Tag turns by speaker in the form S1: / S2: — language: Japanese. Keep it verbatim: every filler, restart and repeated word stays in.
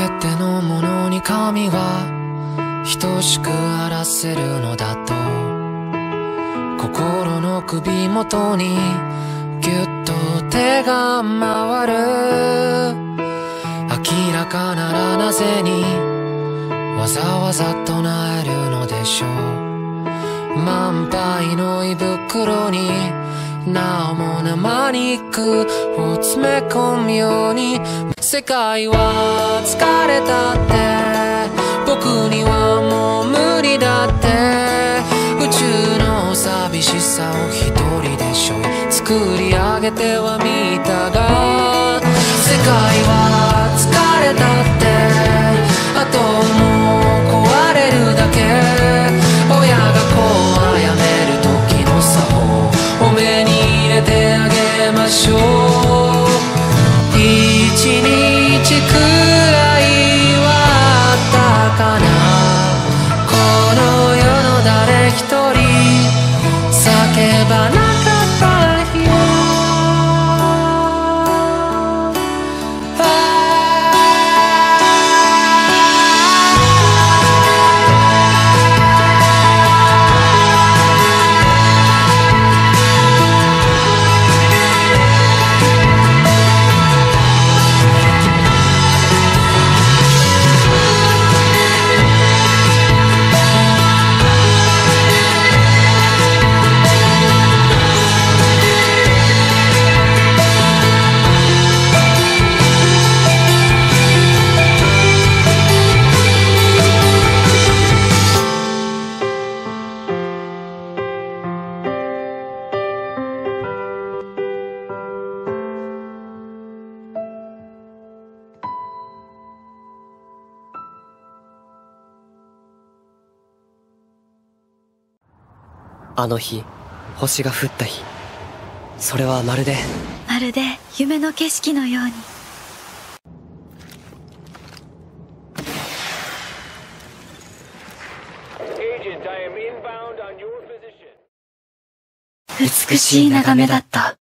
S1: てのものに神は等しくあらせるのだと、心の首元にぎゅっと手が回る。明らかならなぜにわざわざ唱えるのでしょう。満杯の胃袋になおも生肉を詰め込むように、世界は疲れたって、僕にはもう無理だって、宇宙の寂しさを一人でしょい作り上げてはみたが、世界は疲れたって、あともう壊れるだけ。親が子を殺める時の作法、お目に入れてあげましょう。一日くらいはあったかな、この世の誰一人叫ばなかった日。
S2: あの日、星が降った日、それはまるで
S3: まるで夢の景色のように。美しい眺めだった。